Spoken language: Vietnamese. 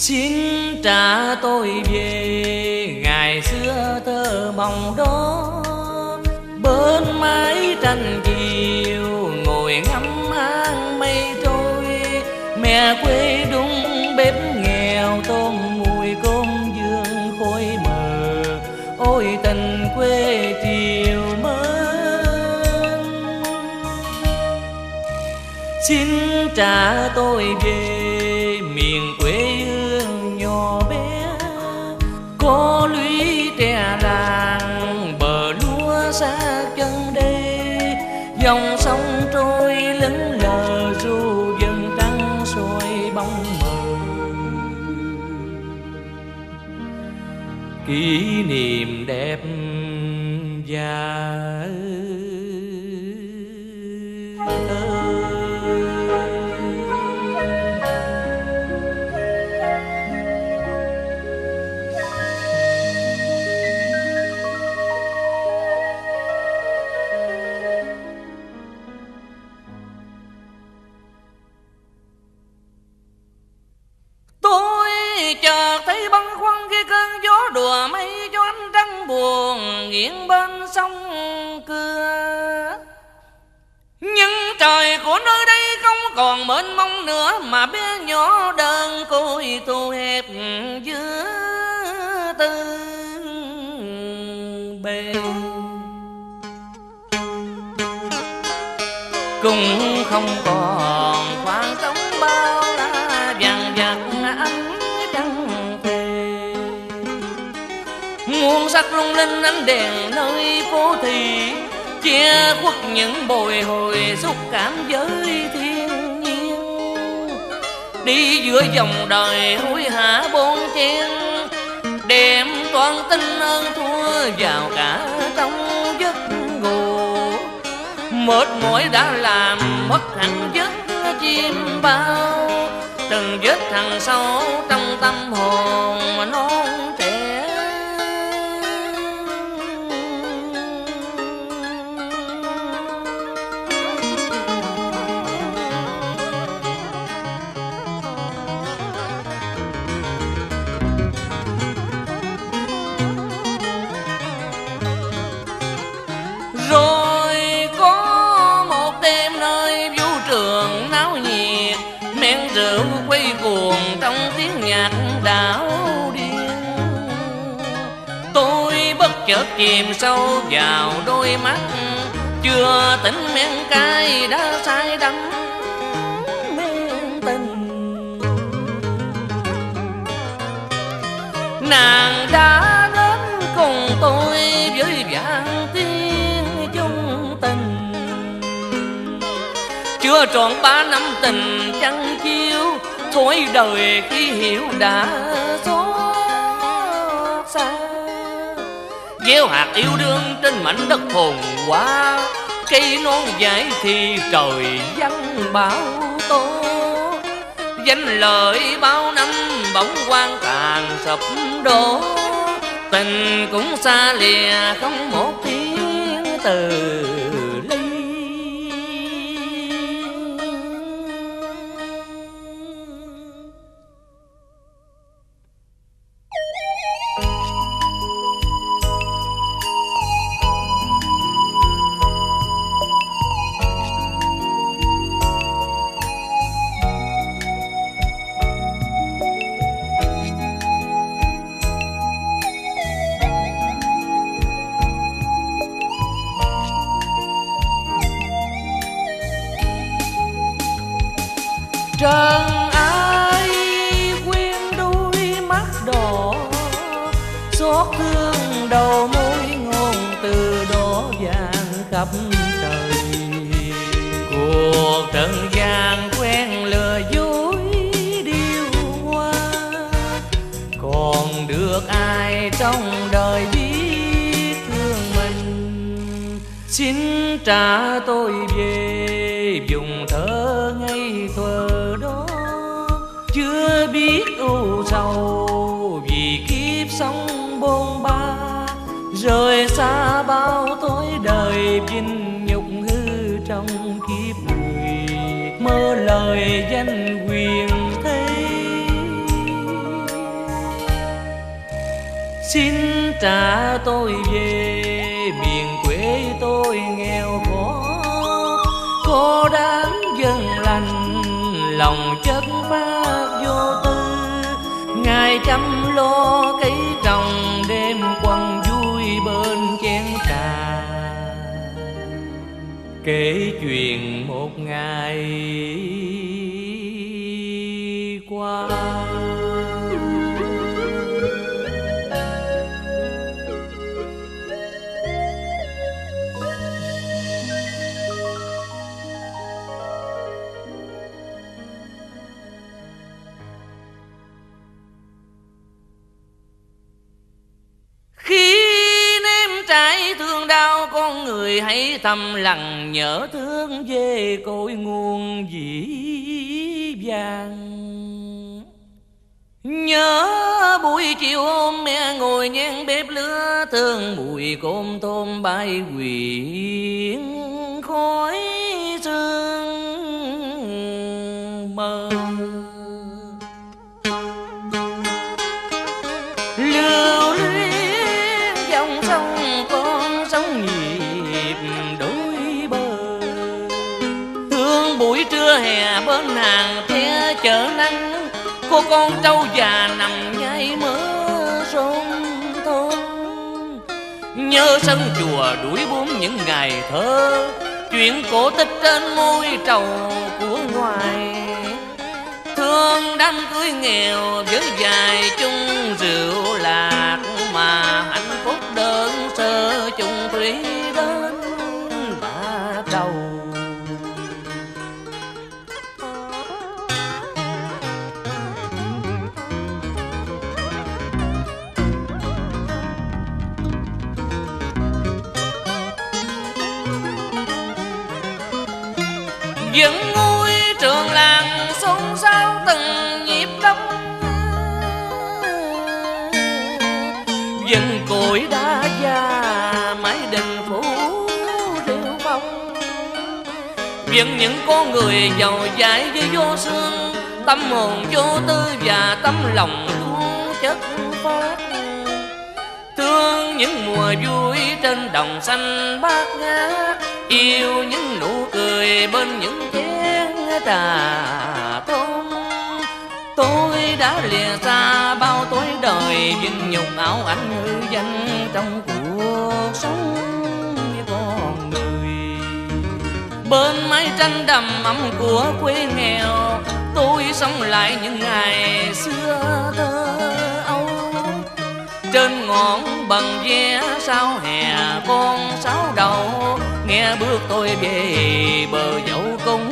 Xin trả tôi về ngày xưa thơ mộng đó, bên mái tranh chiều ngồi ngắm hang mây trôi. Mẹ quê đúng bếp nghèo tôm mùi cơm dương khói mờ. Ôi tình quê chiều mến, xin trả tôi về miền quê hương nhỏ bé, có lũy tre làng bờ lúa xa chân đê. Dòng sông trôi lững lờ ru dần trắng soi bóng mờ. Kỷ niệm đẹp và chợt thấy băn khoăn khi cơn gió đùa mây cho ánh trăng buồn nghiêng bên sông Cưa. Nhưng trời của nơi đây không còn mênh mông nữa, mà bé nhỏ đơn côi thu hẹp giữa tư bề. Cũng không còn khoảng trống bao la vàng vặt ánh trăng thề. Muôn sắc lung linh ánh đèn nơi phố thị, che khuất những bồi hồi xúc cảm với thiên nhiên. Đi giữa dòng đời hối hả bon chen, đem toàn tin ơn thua vào cả trong giấc ngủ. Mệt mỏi đã làm mất hạnh giấc chim bao, từng vết thằng sâu trong tâm hồn mà non trẻ. Rồi có một đêm nơi vũ trường náo nhiệt, men rượu quay cuồng trong tiếng nhạc đảo điên. Tôi bất chợt chìm sâu vào đôi mắt, chưa tỉnh men cay đã say đắm men tình. Nàng đã đến cùng tôi với vạn tiếng chung tình, chưa trọn 3 năm tình chăn chiêu, thối đời khi hiểu đã xót xa. Gieo hạt yêu đương trên mảnh đất phồn hoa, cây non dại thì trời vắng bão tố. Danh lợi bao năm bỗng quang tàn sụp đổ, tình cũng xa lìa không một tiếng từ ly. Trần ai quyến đuôi mắt đỏ, xót thương đầu môi ngôn từ đó vàng khắp trời. Cuộc trần gian quen lừa dối điêu hoa, còn được ai trong đời biết thương mình. Xin trả tôi về vùng thơ ngây thơ đó, chưa biết ưu sầu vì kiếp sống bôn ba. Rời xa bao thối đời vinh nhục hư trong kiếp người, mơ lời danh quyền thế. Xin trả tôi về miền quê tôi nghèo khó, có đám dân lành lòng chất phát vô tư. Ngài chăm lo cây trồng, đêm quần vui bên chén trà, kể chuyện một ngày qua. Khi nếm trải thương đau, con người hãy thầm lặng nhớ thương về cội nguồn dĩ vàng. Nhớ buổi chiều hôm mẹ ngồi nhen bếp lửa, thương mùi cơm tôm bay quyện khói sương mờ. Lưu luyến dòng sông, con sông nhịp đôi bờ. Thương buổi trưa hè bên hàng tre chợ nắng, cô con trâu già nằm nhai mớ rôm thơm. Nhớ sân chùa đuổi buông những ngày thơ, chuyện cổ tích trên môi trầu của ngoài. Thương đám cưới nghèo với vài chung rượu lạc, mà hạnh phúc đơn sơ chung thủy đến đã đầu. Vẫn ngôi trường làng xôn xao từng nhịp đông, vẫn cội đá già mái đình phủ rêu phong. Vẫn những con người giàu dãi với vô sương, tâm hồn vô tư và tấm lòng luôn chất phát. Thương những mùa vui trên đồng xanh bát ngát, yêu những nụ cười bên những chén trà thơm. Tôi đã lìa xa bao tối đời, vinh nhục áo ảnh hư danh trong cuộc sống con người. Bên mái tranh đầm ấm của quê nghèo, tôi sống lại những ngày xưa thơ ấu. Trên ngọn bằng ve sao hè con sáo đầu, nghe bước tôi về bờ dậu cung